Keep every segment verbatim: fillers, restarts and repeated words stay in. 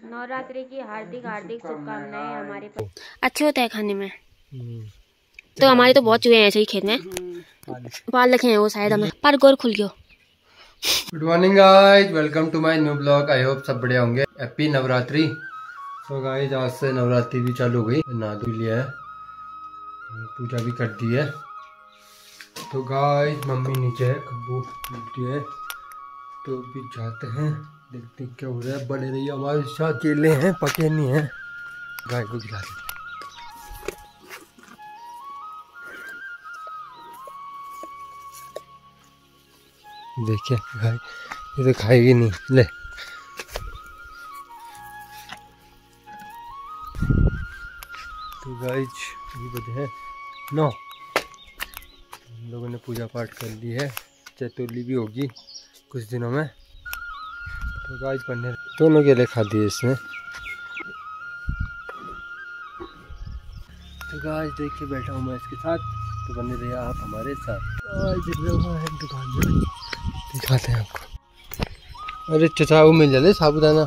नवरात्रि की हार्दिक हार्दिक शुभकामनाएं हमारे पर। अच्छे होता है खाने में। तो हमारे तो बहुत चूहे हैं ऐसे ही खेत में पाल रखे हैं वो शायद हमें पर गोर खुल गयो। Good morning guys, welcome to my new blog. I hope सब बढ़िया होंगे। हैप्पी नवरात्रि। तो गाइज आज से नवरात्रि भी चालू हो गई। नहा धो लिया है, पूजा भी कर दी है। तो गाइज मम्मी नीचे है, कब्बू नीचे है। तो भी जाते हैं, देखते हैं क्या हो रहा है। बने रहिए हमारे साथ। केले हैं, पके नहीं हैं। गाय को खिला देते। देखिए गाय ये तो खाएगी नहीं। ले तो गाइज अभी बजे हैं नौ। हम लोगों ने पूजा पाठ कर ली है। चतुर्थी भी होगी कुछ दिनों में। तो गाइज पन्ने दोनों केले खा दिए इसमें। तो गाइज देखिए बैठा हूँ मैं इसके साथ। तो बने रहिए आप हमारे साथ। है दुकान में, दिखाते हैं आपको। अरे चचा वो मिल जाए साबुदाना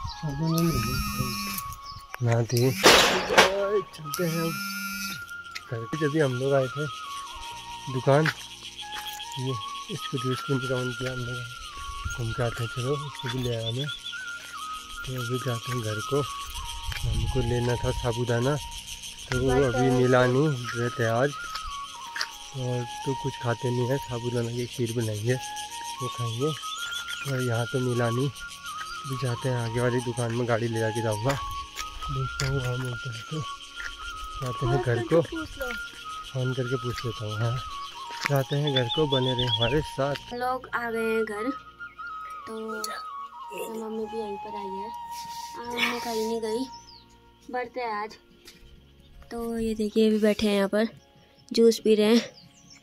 ना दिए। चलते हैं अब घर पे। जब भी हम लोग आए थे दुकान, ये इसको जूस को निकाल किया हम लोग। घूम के आते हैं, चलो इसको भी ले आया हमें। तो अभी जाते हैं घर को। हमको लेना था साबुदाना, तो वो अभी मिला नहीं। रहते आज और तो कुछ खाते नहीं है। साबुदाना की खीर बनाएंगे, वो खाएंगे। और यहाँ तो मिला नहीं। भी जाते हैं आगे वाली दुकान में, गाड़ी ले जाके जाऊँगा। देखता हूँ वहाँ मिलते हैं तो जाते हैं घर को। फ़ोन करके पूछ लेता हूँ। हाँ जाते हैं घर को, बने रहे हमारे साथ। लोग आ गए हैं घर। तो मम्मी भी यहीं पर आई है। आज मैं कहीं नहीं गई, बढ़ते हैं आज। तो ये देखिए अभी बैठे हैं यहाँ पर, जूस पी रहे हैं।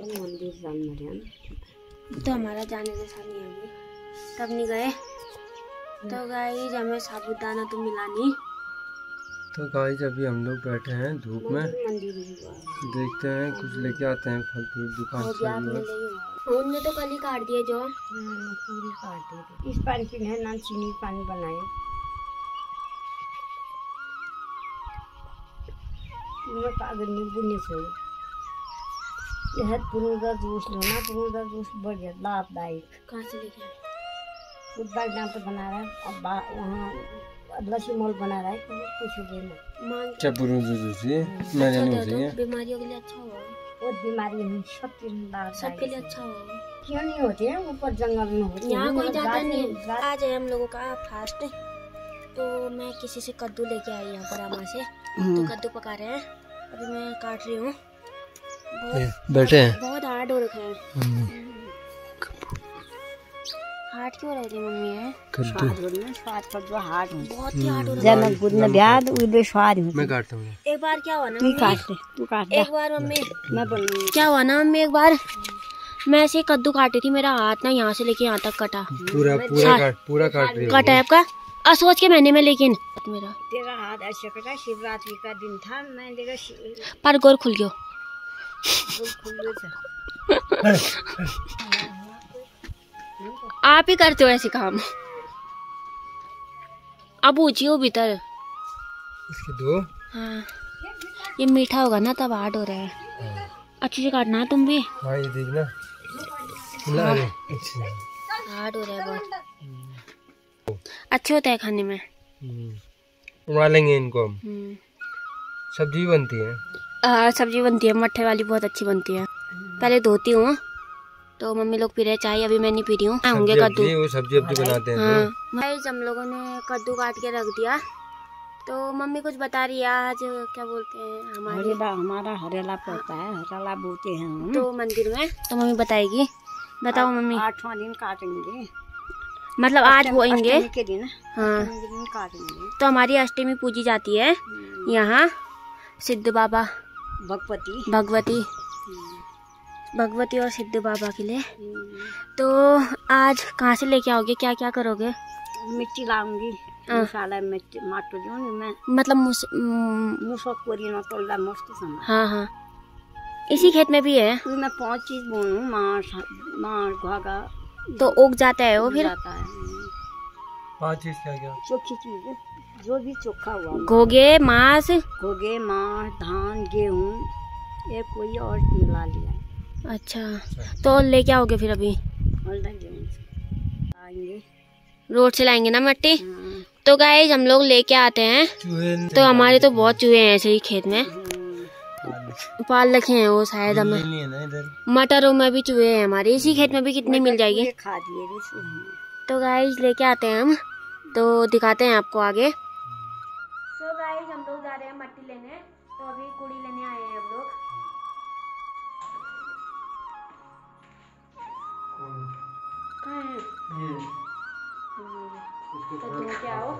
तो हमारा जाने जैसा नहीं है अभी, तब नहीं गए। तो गाइस हमें साबुदाना तो मिला नहीं। तो गाइस अभी हम लोग बैठे हैं धूप में। देखते हैं कुछ लेके आते हैं फल फ्रूट दुकान से। उनने तो कल ही काट दिए जो पूरी काट दी। इस पानी की है ना, चीनी पानी बनाए। पागल नींबू नहीं छोड़। यह पुरुष का जूस लो ना, पुरुष का जूस बढ़िया लाभदायक। कहाँ से लेके आए? बुधवार यहाँ पे बना रहा है और वहाँ लस्सी मोल बना रहा है। कुछ देना अच्छा पुरुष जूस ये मेरे नहीं होती है। बीमारियों के लिए अच्छा हुआ। वो बीमारी नहीं, सब चीज सबके लिए अच्छा हुआ। क्यों नहीं होते हैं? ऊपर जंगल में होते हैं। यहाँ कोई जाता नहीं है। आज है हम लोगों का फास्ट। तो मैं किसी से कद्दू लेके आई यहाँ पर अम्मा से। तो कद्दू पका रहे हैं, अभी मैं काट रही हूँ। बैठे हैं, बहुत हार्ड हो रखे हैं। हार्ड क्यों रहे थे मम्मी? है कद्दू स्वाद पर जो हार्ड हो, बहुत ही हार्ड हो रहा है। जब गुद में ब्याद उबे स्वाद हो। मैं काटता हूँ। एक बार क्या हुआ ना, तू काट दे, तू काट दे। एक बार मम्मी मैं बोलूँगी क्या हुआ ना मम्मी, एक बार मैं ऐसे कद्दू काटी थी, मेरा हाथ ना यहाँ से लेके यहाँ तक कटा। पूरा पूरा काट पूरा काट रही कटा है आपका असोच के महीने में। लेकिन मेरा तेरा हाथ ऐसे कटा। शिवरात्रि का दिन था, मैं देखा पर गोर खुल गयो। आप ही करते हो ऐसे काम। अब ऊंची हो भीतर इसके दो। हाँ ये मीठा होगा ना तब हार्ड हो रहा है। हाँ। अच्छे से काटना है तुम भी। हाँ ये देखना हार्ड हो रहा है बहुत। अच्छे होता है खाने में। उबालेंगे इनको हम। सब्जी बनती है। हाँ सब्जी बनती है, मट्ठे वाली बहुत अच्छी बनती है। पहले धोती हूँ। तो मम्मी लोग पी रहे चाय, अभी मैं नहीं पी रही हूँ। होंगे कद्दू, वो सब्जी अब्जी बनाते हैं। हाँ तो हम लोगों ने कद्दू काट के रख दिया। तो मम्मी कुछ बता रही है आज, क्या बोलते हैं हमारे हरेला, हमारा हरेला पड़ता है, हरेला बोते हैं हम तो मंदिर में। तो मम्मी बताएगी। बताओ मम्मी। आठवां दिन काटेंगे, मतलब आज बोएंगे के दिन। हाँ दिन काटेंगे। तो हमारी अष्टमी पूजी जाती है यहाँ सिद्ध बाबा भगवती भगवती भगवती और सिद्ध बाबा के लिए। तो आज कहाँ से लेके आओगे, क्या क्या करोगे? मिट्टी लाऊंगी, मसाला मिट्टी माटो जो मैं मतलब मुस मुसकोरी ना तोला मस्त समा। हाँ हाँ इसी खेत में भी है। मैं पांच चीज बोलूं, मांस मांस धागा तो उग जाता है वो फिर जाता है। पांच चीज क्या क्या? चोखी चीज जो भी चोखा हुआ, घोगे, मांस, घोगे, मांस, धान, गेहूँ, ये कोई और मिला लिया। अच्छा, तो लेके आओगे फिर अभी? और गेहूँ आएंगे, रोड से लाएंगे ना मट्टी। हाँ। तो गाइस हम लोग लेके आते हैं, तो हमारे तो बहुत चूहे हैं ऐसे ही खेत में, पाल रखे हैं वो शायद हमें। मटरों में भी चूहे हैं हमारे, इसी खेत में भी कितनी मिल जाएगी। खा दिए रे चूहे। तो गाइस लेके आते हैं हम, तो दिखाते हैं आपको आगे। तो गाइस हम लोग जा रहे हैं मट्टी लेने, तो अभी कुड़ी लेने आए हैं हम लोग। कहाँ है? तो धो के आओ।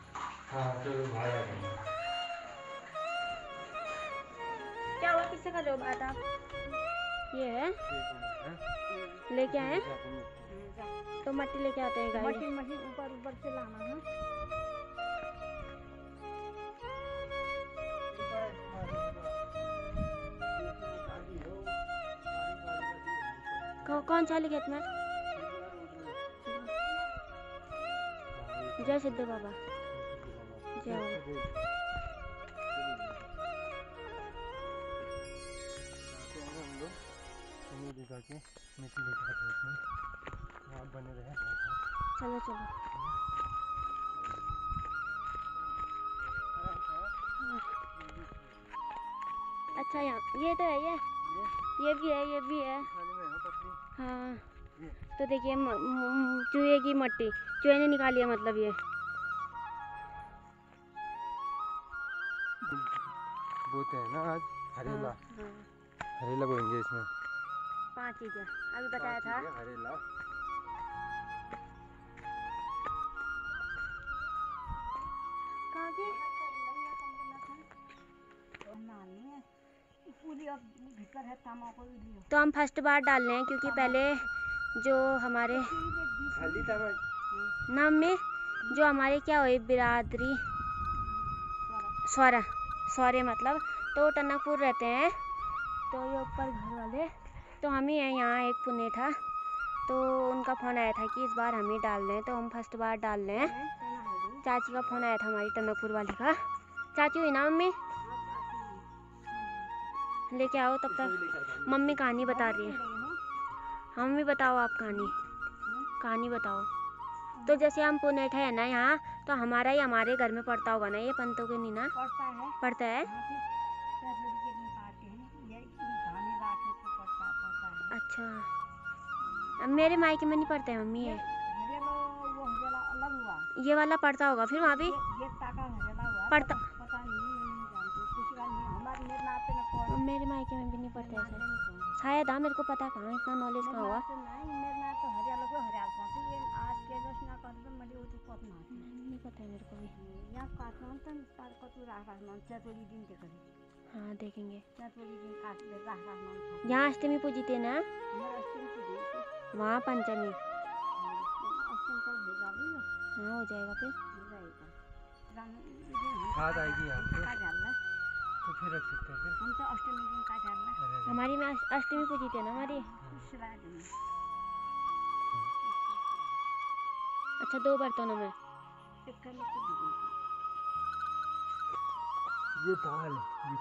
क्या हुआ, किससे कर रहे हो बात आप? ये है लेके आए, तो मट्टी लेके आते हैं गाइस। मट्टी मट्टी ऊपर ऊपर से लाना है। कौन सा खेत में? जय सिद्धू बाबा, जय हो। के मिट्टी लेकर आते हैं, आप बने रहे। चलो चलो। अच्छा यहाँ ये तो है, ये ये भी है, ये भी है। हाँ तो देखिए चूहे की मट्टी चूहे ने निकाली है, मतलब ये बोते हैं ना आज हरेला। हाँ, हाँ। हरेला बोएंगे इसमें। पांच चीजें अभी बताया था। हरेला, कहाँ की? तो हम फर्स्ट बार डाल रहे हैं क्योंकि पहले जो हमारे नाम में जो हमारे क्या हुए बिरादरी सौरा सौरे मतलब, तो टनकपुर रहते हैं, तो ये ऊपर घर वाले, तो हम ही हैं यहाँ। एक पुणे था, तो उनका फ़ोन आया था कि इस बार हम ही डाल रहे हैं, तो हम फर्स्ट बार डाल रहे हैं। चाची का फ़ोन आया था, हमारी टनकपुर वाली का। चाची हुई ना मम्मी? लेके आओ तब तक। मम्मी कहानी बता रही है। हाँ मम्मी बताओ, आप कहानी कहानी बताओ। तो जैसे हम पुनेठ है ना यहाँ, तो हमारा ही हमारे घर में पड़ता होगा ना ये पंतों के नीना? पड़ता है, पड़ता है। अच्छा, अब मेरे मायके में नहीं पड़ता है मम्मी। ये ये वाला पड़ता होगा फिर वहाँ भी पड़ता। मेरे मायके में भी नहीं पड़ता है शायद। हाँ मेरे को पता कहाँ, इतना नॉलेज कहाँ हुआ। नहीं पता है मेरे को भी। हाँ देखेंगे। यहाँ अष्टमी पूजी थे ना, वहाँ पंचमी। हाँ हो जाएगा फिर। खाद आएगी यहाँ पे, तो फिर रख सकते हैं फिर। हम तो अष्टमी दिन का डालना। हमारी में अष्टमी पूजी थे ना हमारी। अच्छा दो बर्तनों में। ये दाल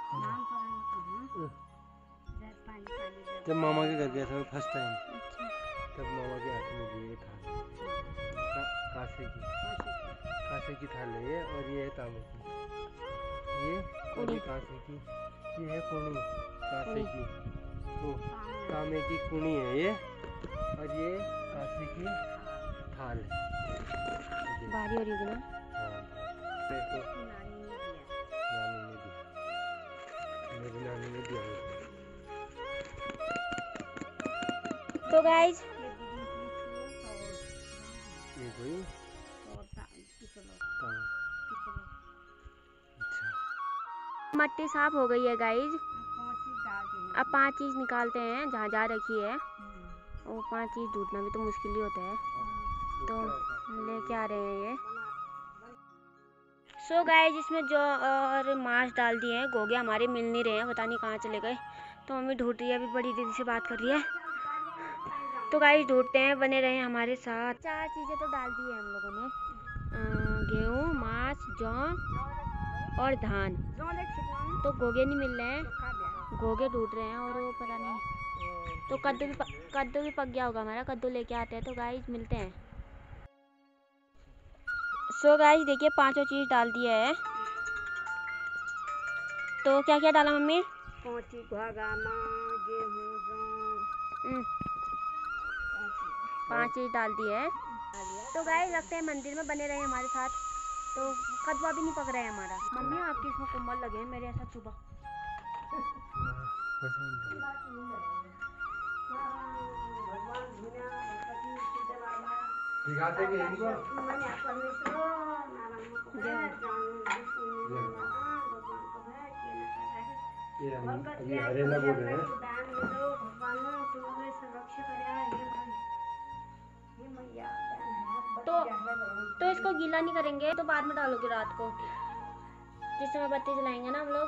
जब मामा के घर गया था मैं फर्स्ट टाइम, तब मामा के हाथ में ये थाल का, कासे की कासे की थाल है ये, और ये है तांबे की, ये और ये कासे की, ये है कुणी कासे की, तो तांबे की कुणी है ये, और ये कासे की थाल है। बारी हो रही है ना। हाँ देखो नानी ने दिया, मेरी नानी ने दिया मुझे। तो गाइस ये कोई मट्टी साफ हो गई है गाइस। अब पांच चीज निकालते हैं जहाँ जहाँ रखी है, वो पांच चीज ढूंढना भी तो मुश्किल ही होता है, तो लेके आ रहे हैं ये। सो गाइस इसमें जो और मांस डाल दिए हैं, गोगे हमारे मिल नहीं रहे हैं, पता नहीं कहाँ चले गए। तो मम्मी ढूंढ रही है, अभी बड़ी दीदी से बात कर रही है। तो गाइस ढूंढते हैं, बने रहे हमारे साथ। चार चीज़ें तो डाल दी है हम लोगों ने, गेहूँ, मांस, घास, जौ और धान। तो गोगे नहीं मिल रहे हैं, गोगे ढूंढ रहे हैं और वो पता नहीं। तो कद्दू भी कद्दू भी पक गया होगा हमारा, कद्दू लेके आते हैं। तो गाइस मिलते हैं। सो गाइस देखिए पांचों चीज डाल दिया है। तो क्या क्या डाला मम्मी? पोची धागा माँ गेहूँ जौ पांच चीज डाल दी है। तो गाइस रखते हैं मंदिर में, बने रहे हमारे साथ। तो कद्दू भी नहीं पक रहा है हमारा। मम्मी आपके इसमें कुम्बल लगे हैं मेरे ऐसा चुभा। दिखाते कि इनको ये हम अभी हरेला बोल रहे हैं। तो तो इसको गीला नहीं करेंगे, तो बाद में डालोगे रात को जिस समय बत्ती जलाएंगे ना हम लोग।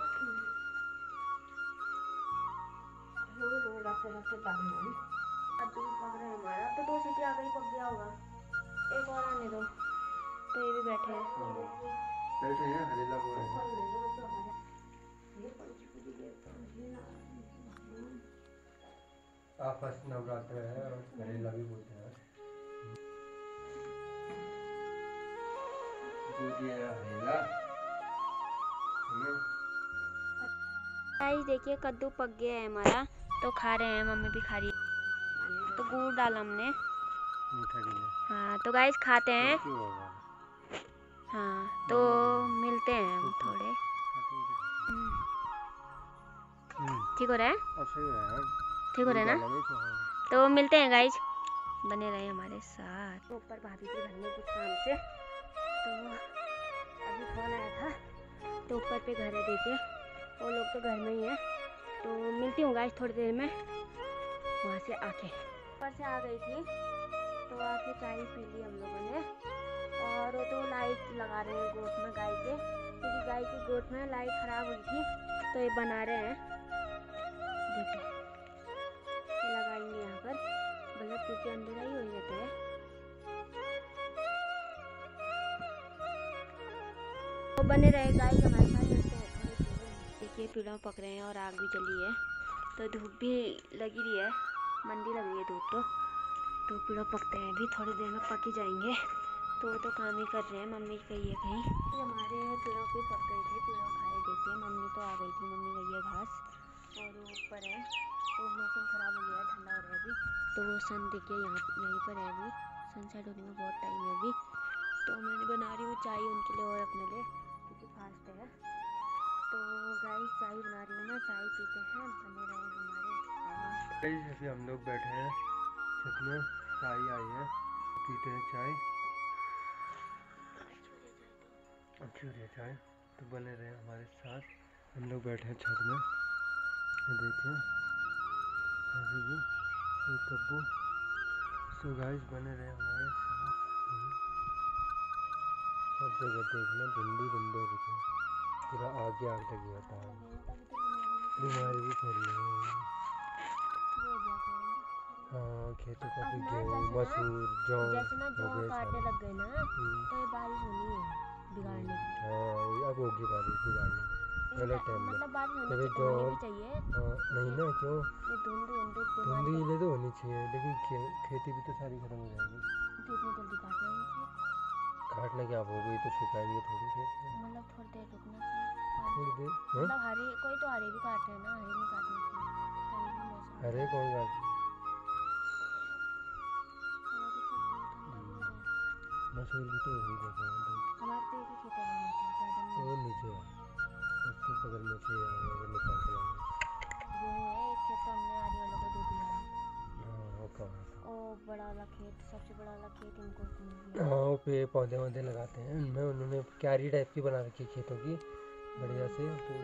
कद्दू पक रहा है हमारा। तो दो सीटी आ गई, पक गया होगा। एक और आने दो। तो ये भी बैठे हैं बैठे हैं हरेला बोल रहे हैं। आपस नवरात्र है और हरेला भी बोलते हैं। हरेला गाइस देखिए कद्दू पक गया है हमारा। तो खा रहे हैं, मम्मी भी खा रही है। तो गुड़ डाला हमने। हाँ तो गाइस खाते हैं। हाँ तो मिलते हैं हम थोड़े। ठीक हो रहा है, ठीक हो रहा है ना। तो मिलते हैं गाइस, बने रहे हमारे साथ। तो ऊपर भाभी के घर में कुछ काम से, तो अभी फोन आया था। तो ऊपर पे घर है, देखिए वो लोग तो घर में ही है। तो मिलती हूँ गाइस थोड़ी देर में वहाँ से आके। ऊपर से आ गई थी तो आके चाय पी ली हम लोगों ने। और वो तो लाइट लगा रहे हैं गोट में गाय के, क्योंकि गाय की गोट में लाइट खराब हुई थी। तो ये बना रहे हैं, देखिए लगाएंगे यहाँ पर बल्ब, क्योंकि अंधेरा ही हो जाता है। तो बने रहे गाय हमारे साथ। देखिए पेड़ों पक रहे हैं और आग भी जली है। तो धूप भी लगी रही है, मंदी लग रही है धूप। तो तो पेड़ों पकते हैं, अभी थोड़ी देर में पक ही जाएंगे। तो वो तो काम ही कर रहे हैं, मम्मी गई है कहीं। हमारे पेड़ों पे पक गए थे, पेड़ों खाए। देखिए मम्मी तो आ गई थी, मम्मी गई है घास और वो ऊपर है। तो मौसम ख़राब हो गया है, ठंडा हो रहा है अभी। तो वो सन देखिए यहाँ यहीं पर है, अभी सनसेट होने में बहुत टाइम है अभी। तो मैंने बना रही हूँ चाय उनके लिए और अपने लिए, क्योंकि फास्ट है। तो गाइस चाय बना रही हूँ मैं, चाय पीते हैं, बने रहे हमारे साथ। अभी हम लोग बैठे हैं छत में, चाय आई है, पीते हैं चाय, अच्छी हो रही है चाय। तो बने रहे हमारे साथ, हम लोग बैठे हैं छत में। देखिए अभी भी ये कब्बू। सो गाइस बने रहे हमारे साथ। सब जगह देखना धुंधी धुंधी हो रही है, पूरा आगे आग लगी होता है, बीमारी भी फैल रही है। हाँ खेतों का भी गेहूँ मसूर जौ जैसे ना जौ हो गए काटने सारे। लग गए ना, तो ये बारिश होनी है बिगाड़ने की। हाँ अब होगी बारिश बिगाड़ने गलत टाइम में। मतलब बारिश होनी, तभी जो होनी भी चाहिए। हाँ नहीं ना क्यों, ये धुंध धुंध धुंधी ले तो होनी चाहिए, लेकिन खे, खेती भी तो सारी खत्म हो जाएगी। तो इतनी जल्दी काटना नहीं चाहिए। काटना क्या, हो गई तो सुखाएंगे थोड़ी खेत में, मतलब थोड़ी देर रुकना चाहिए। थोड़ी देर। मतलब हरे कोई तो हरे भी काट रहे हैं ना, हरे नहीं काटने चाहिए तभी भी मौसम। अरे कौन काट, मसूर भी तो वही जगह है, हमारे तो एक ही खेत है मसूर, ज़्यादा नहीं। वो नीचे है उसके बगल में से अगर निकाल के लाएंगे। गेहूँ है एक खेत, तो हमने आधी वालों को दे दिया है। हाँ वो कहाँ, ओ बड़ा वाला खेत, सबसे बड़ा वाला खेत इनको मिल गया। हाँ वो पे पौधे वौधे लगाते हैं उनमें, उन्होंने क्यारी टाइप की बना रखी है खेतों की बढ़िया से। तो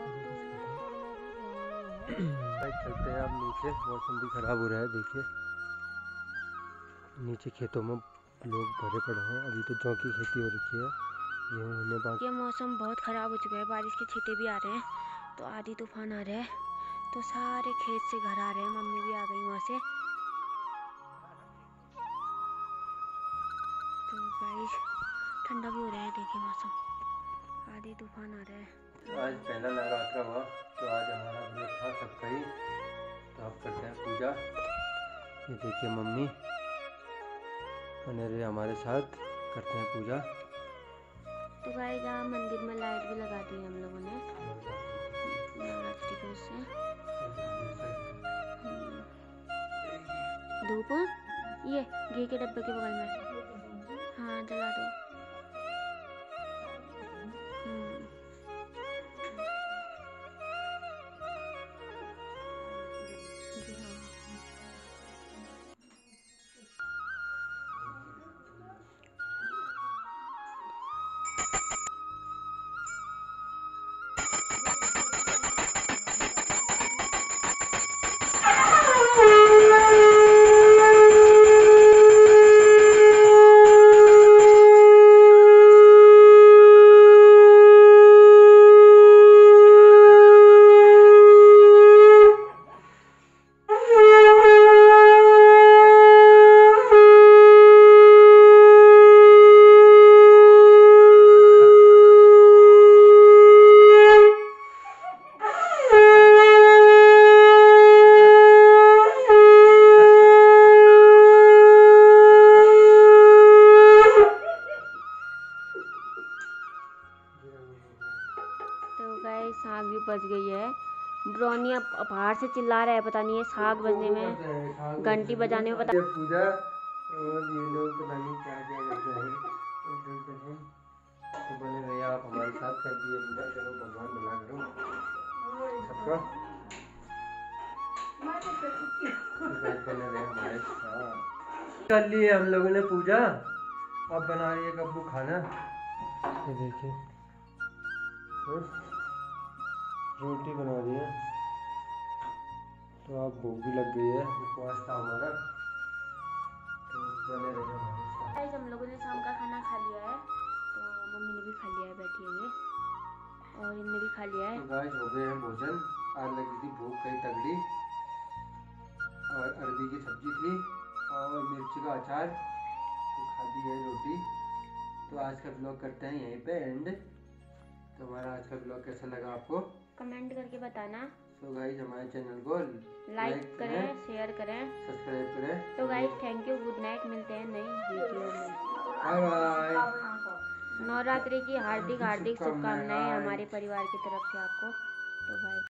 चलते हैं अब नीचे, मौसम भी खराब हो रहा है। देखिए नीचे खेतों में लोग भरे पड़े हैं, अभी तो जौ की खेती हो रखी है, गेहूँ होने बाकी। ये मौसम बहुत ख़राब हो चुका है, बारिश के छींटे भी आ रहे हैं। तो आधी तूफान आ रहा है, तो सारे खेत से घर आ रहे हैं। मम्मी भी आ गई वहाँ से। तो बारिश ठंडा भी हो रहा है, देखिए मौसम। तूफान आ रहा है। आज पहला नवरात्रा हुआ तो आज हमारा व्रत था सबका ही, तो आप करते हैं पूजा। ये देखिए मम्मी बने रहे हमारे साथ, करते हैं पूजा। तो गाइस यहाँ मंदिर में लाइट भी लगा दी है हम लोगों ने नवरात्रि को से। धूप ये घी के डब्बे के बगल में, हाँ जला दो। साग भी बज गई है। ब्रोनी अब बाहर से चिल्ला रहा है, पता नहीं है साग बजने में, घंटी बजाने में पता पूजा और ये लोग पता नहीं क्या क्या करते हैं। तो बने रहिए आप हमारे साथ, कर दिए पूजा। चलो भगवान भला करो सबका, बने रहे हमारे साथ। कर लिए हम लोगों ने पूजा, अब बना रही है कब्बू खाना। ये देखिए रोटी बना दी है, तो आप भूख भी लग गई है, उपवास था हमारा, तो बने रहे हमारे साथ। हम लोगों ने शाम का खाना खा लिया है, तो मम्मी ने भी खा लिया है, बैठी हुई है, और इनने भी खा लिया है। तो गाइस हो गए हैं भोजन। आज लगी थी भूख कई तगड़ी, और अरबी की सब्जी थी और मिर्ची का अचार, तो खा दी है रोटी। तो आज का ब्लॉग करते हैं यहीं पे एंड। तो हमारा आज का ब्लॉग कैसा लगा आपको कमेंट करके बताना। तो गाइस हमारे चैनल को लाइक करें, शेयर करें, सब्सक्राइब करें। तो guys thank you, good night, मिलते हैं नई वीडियो में। Bye bye. नवरात्रि की हार्दिक हार्दिक शुभकामनाएं हमारे परिवार की तरफ से आपको। तो बाय।